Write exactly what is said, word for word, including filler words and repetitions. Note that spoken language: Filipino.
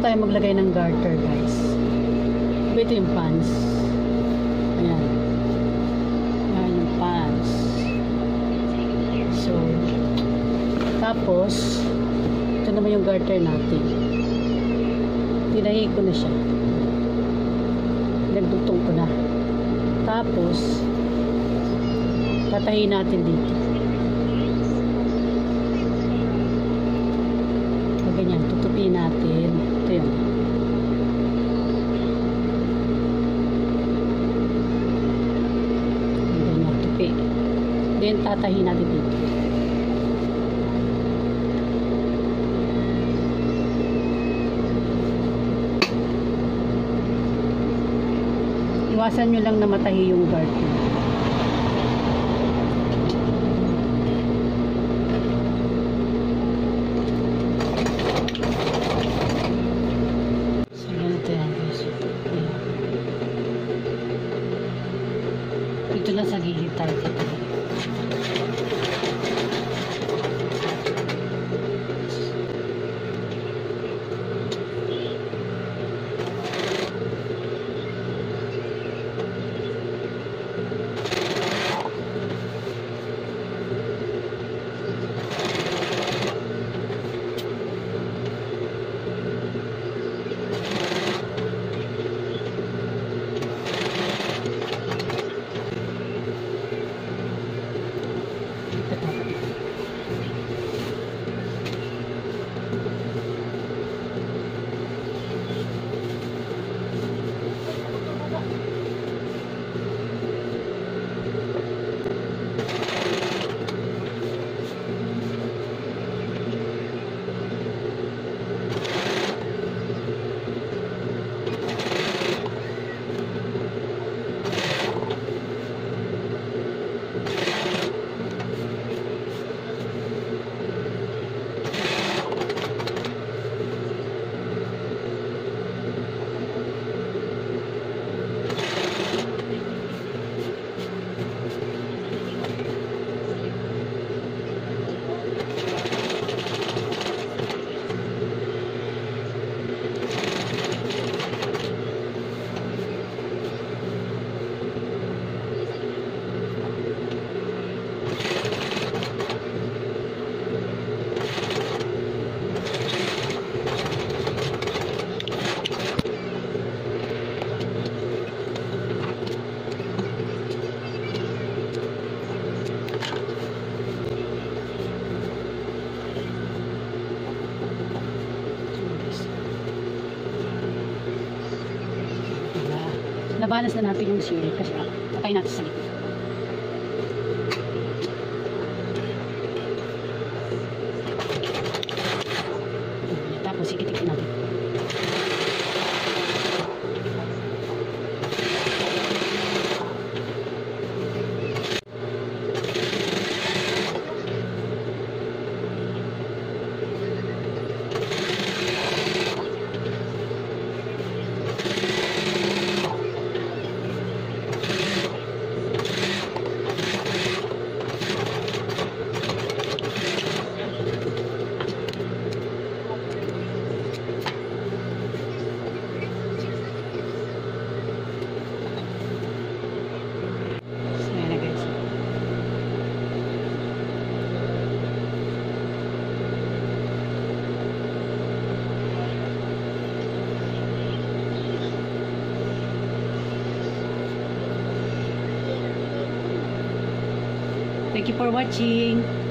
tayo maglagay ng garter, guys. Ito yung pants. Ayan. Ayan yung pants. So, tapos, ito naman yung garter natin. Tinahi ko na siya. Nagdutong ko na. Tapos, tatahin natin dito. Ganyan, tutupin natin. Ito yun. Ganyan, tupi. Then, tatahin natin dito. Iwasan nyo lang na matahi yung garter. Ito lang sa gilid tayo dito. Nabalas na natin yung seal kasi patay natin sa likod. Tapos ikitik natin. Thank you for watching.